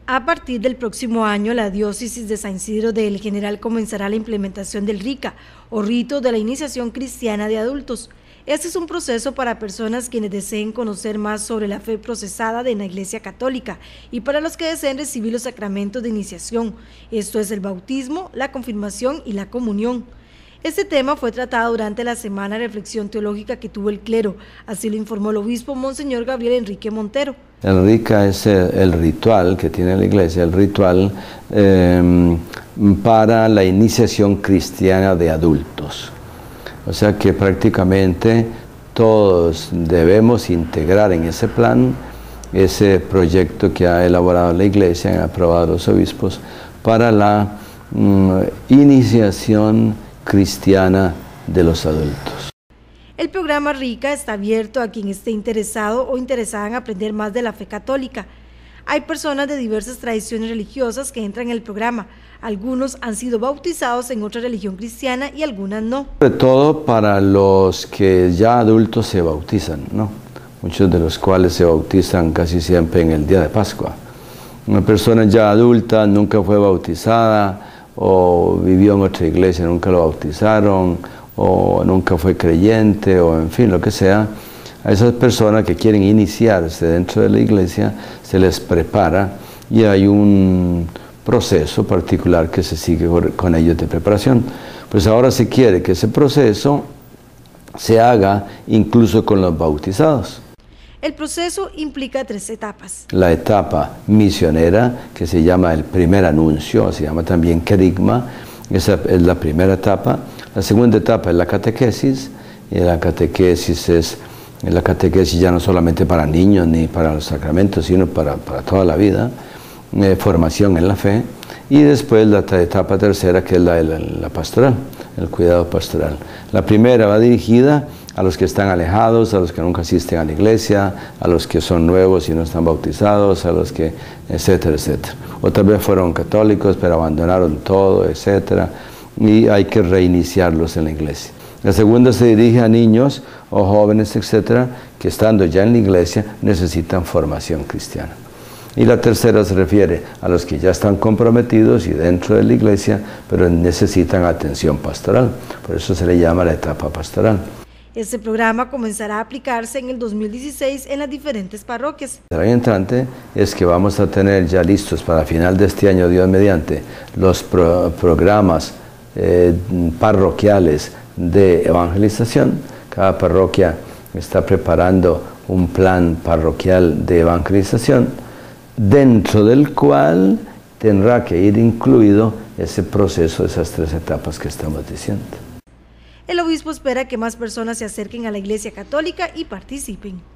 A partir del próximo año, la diócesis de San Isidro de El General comenzará la implementación del RICA, o Rito de la Iniciación Cristiana de Adultos. Este es un proceso para personas quienes deseen conocer más sobre la fe procesada de la Iglesia Católica y para los que deseen recibir los sacramentos de iniciación, esto es el bautismo, la confirmación y la comunión. Este tema fue tratado durante la Semana de Reflexión Teológica que tuvo el clero, así lo informó el obispo Monseñor Gabriel Enrique Montero. El RICA es el ritual que tiene la Iglesia, el ritual para la iniciación cristiana de adultos. O sea que prácticamente todos debemos integrar en ese plan ese proyecto que ha elaborado la Iglesia, han aprobado los obispos, para la iniciación cristiana de los adultos. El programa RICA está abierto a quien esté interesado o interesada en aprender más de la fe católica. Hay personas de diversas tradiciones religiosas que entran en el programa. Algunos han sido bautizados en otra religión cristiana y algunas no. Sobre todo para los que ya adultos se bautizan, ¿no? Muchos de los cuales se bautizan casi siempre en el día de Pascua. Una persona ya adulta nunca fue bautizada o vivió en otra iglesia, nunca lo bautizaron, o nunca fue creyente, o en fin, lo que sea. A esas personas que quieren iniciarse dentro de la iglesia se les prepara y hay un proceso particular que se sigue con ellos de preparación. Pues ahora se quiere que ese proceso se haga incluso con los bautizados. El proceso implica 3 etapas. La etapa misionera, que se llama el primer anuncio, se llama también querigma, esa es la primera etapa. La segunda etapa es la catequesis, y la catequesis ya no solamente para niños ni para los sacramentos, sino para toda la vida, formación en la fe. Y después la etapa tercera, que es la pastoral, el cuidado pastoral. La primera va dirigida a los que están alejados, a los que nunca asisten a la iglesia, a los que son nuevos y no están bautizados, a los que, etcétera, etcétera. Otra vez fueron católicos, pero abandonaron todo, etcétera, y hay que reiniciarlos en la iglesia. La segunda se dirige a niños o jóvenes, etcétera, que estando ya en la iglesia necesitan formación cristiana. Y la tercera se refiere a los que ya están comprometidos y dentro de la iglesia, pero necesitan atención pastoral. Por eso se le llama la etapa pastoral. Este programa comenzará a aplicarse en el 2016 en las diferentes parroquias. El año entrante es que vamos a tener ya listos para final de este año, Dios mediante, los programas parroquiales de evangelización. Cada parroquia está preparando un plan parroquial de evangelización, dentro del cual tendrá que ir incluido ese proceso, esas 3 etapas que estamos diciendo. El obispo espera que más personas se acerquen a la Iglesia Católica y participen.